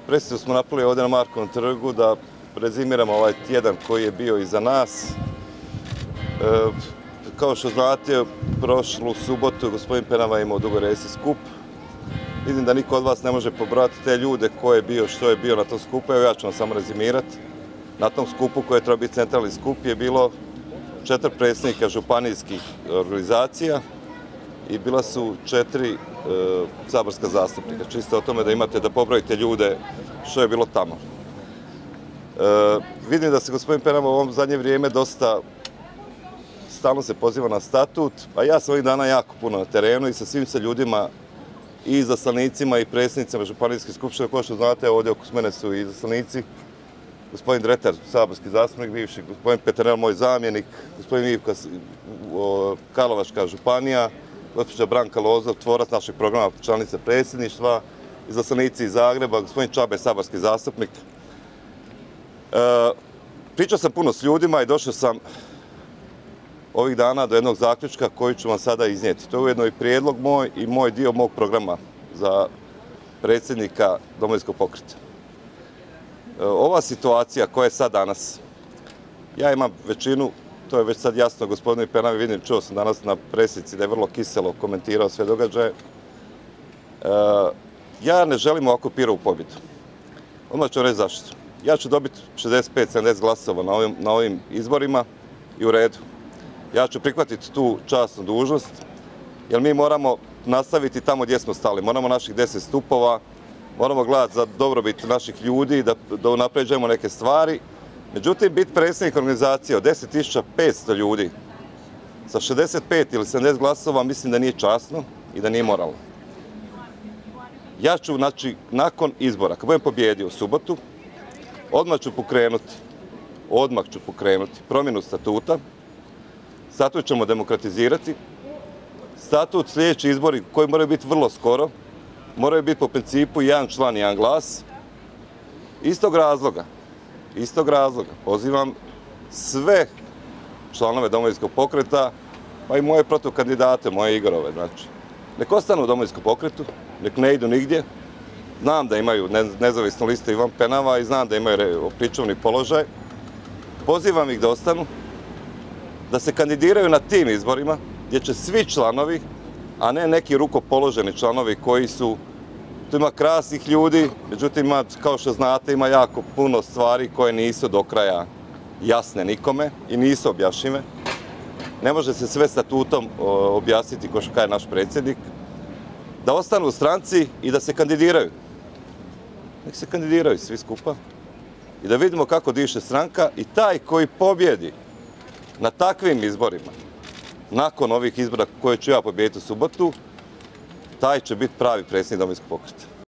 Presicu smo napravili ovdje na Markovom trgu da rezimiramo ovaj tjedan koji je bio iza nas. Kao što znate, prošlu subotu gospodin Penava imao Dugoresi skup. Vidim da niko od vas ne može pobrati te ljude ko je bio, što je bio na tom skupu. Evo ja ću vam samo rezimirati. Na tom skupu koji je trebao biti centralni skup je bilo 4 predsjednika županijskih organizacija i bila su 4 saborska zastupnika. Čisto o tome da imate da pobrojite ljude što je bilo tamo. Vidim da se gospodin Penava u ovom zadnje vrijeme dosta stalno se poziva na statut, a ja sam ovih dana jako puno na terenu i sa svim se ljudima i izaslanicima i predsjednicima županijskih skupština. Kao što znate, ovdje oko mene su i izaslanici, gospodin Dretar, saborski zastupnik, bivši, gospodin Peterel, moj zamjenik, gospodin Ivka, Karlovačka županija, gospođa Branka Lozov, tvorac našeg programa članica predsjedništva, izaslanici iz Zagreba, gospodin Čabe, saborski zastupnik. Pričao sam puno s ljudima i došao sam ovih dana do jednog zaključka koji ću vam sada iznijeti. To je ujedno i prijedlog moj i moj dio mog programa za predsjednika Domovinskog pokreta. Ova situacija koja je sad danas, ja imam većinu, to je već sad jasno gospodinu Penavi, vidim, čuo sam danas na presici da je vrlo kiselo komentirao sve događaje. Ja ne želim ovako Pirovu pobjedu. Odmah ću reći zašto. Ja ću dobiti 65-70 glasova na ovim izborima i u redu. Ja ću prihvatiti tu časnu dužnost, jer mi moramo nastaviti tamo gdje smo stali. Moramo naših 10 stupova, moramo gledati za dobrobit naših ljudi, da unapređujemo neke stvari. Međutim, biti predsjednik organizacije od 10.500 ljudi sa 65 ili 70 glasova mislim da nije časno i da nije moralno. Ja ću, znači, nakon izbora, kad budem pobjedio u subotu, odmah ću pokrenuti promjenu statuta. Statut ćemo demokratizirati. Statut, sljedeći izbori koji moraju biti vrlo skoro, moraju biti po principu jedan član, jedan glas. Istog razloga pozivam sve članove Domovinskog pokreta, pa i moje protukandidate, moje Igorove, znači. Nek ostanu u Domovinskom pokretu, nek ne idu nigdje. Znam da imaju nezavisnu listu Ivan Penava i znam da imaju pričuvni položaj. Pozivam ih da ostanu, da se kandidiraju na tim izborima gdje će svi članovi, a ne neki rukopoloženi članovi koji su, tu ima krasnih ljudi, međutim, kao što znate, ima jako puno stvari koje nisu do kraja jasne nikome i nisu objašnjive. Ne može se sve statutom objasniti, kao što kaže naš predsjednik, da ostanu u stranci i da se kandidiraju. Nek se kandidiraju svi skupa i da vidimo kako diše stranka i taj koji pobjedi na takvim izborima, nakon ovih izbora koje ću ja pobijediti u subotu, taj će biti pravi predsjednik Domovinskog pokreta.